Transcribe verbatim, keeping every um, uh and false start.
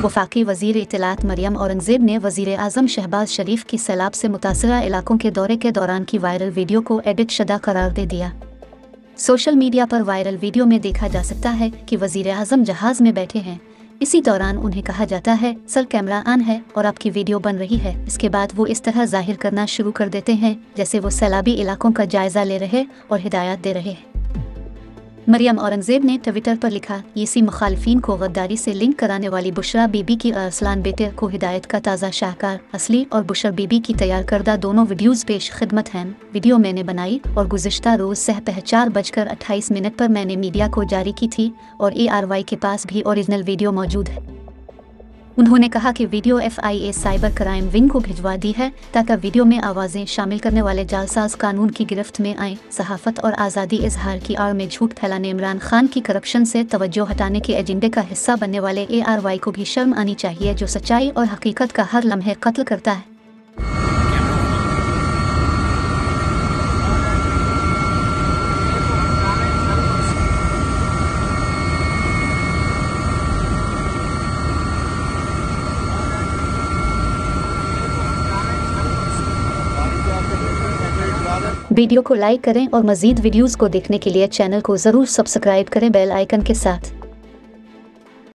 वफाकी वज़ीर इत्तलात मरियम औरंगज़ेब ने वज़ीर आज़म शहबाज शरीफ की सैलाब से मुतासरा इलाकों के दौरे के दौरान की वायरल वीडियो को एडिट शुदा करार दे दिया। सोशल मीडिया पर वायरल वीडियो में देखा जा सकता है कि वज़ीर आज़म जहाज़ में बैठे हैं। इसी दौरान उन्हें कहा जाता है सर कैमरा ऑन है और आपकी वीडियो बन रही है। इसके बाद वो इस तरह जाहिर करना शुरू कर देते हैं जैसे वो सैलाबी इलाकों का जायज़ा ले रहे और हिदायत दे रहे हैं। मरियम औरंगज़ेब ने ट्विटर पर लिखा, ईसी मुखालिफिन को गद्दारी से लिंक कराने वाली बुशरा बीबी की अरसलान बेटे को हिदायत का ताज़ा शाहकार असली और बुशरा बीबी की तैयार करदा दोनों वीडियोज़ पेश खिदमत हैं। वीडियो मैंने बनाई और गुज़िश्ता रोज़ सह पह चार बजकर अट्ठाईस मिनट पर मैंने मीडिया को जारी की थी और ए आर वाई के पास भी ओरिजिनल वीडियो मौजूद है। उन्होंने कहा कि video F I A cyber crime wing को भिजवा दी है ताकि वीडियो में आवाज़ें शामिल करने वाले जालसाज कानून की गिरफ्त में आएँ। सहाफ़त और आज़ादी इजहार की आड़ में झूठ फैलाने इमरान खान की करप्शन से तवज्जो हटाने के एजेंडे का हिस्सा बनने वाले ए आर वाई को भी शर्म आनी चाहिए जो सच्चाई और हकीकत का हर लम्हे कत्ल करता है। वीडियो को लाइक करें और मज़ीद वीडियोज़ को देखने के लिए चैनल को ज़रूर सब्सक्राइब करें बेल आइकन के साथ।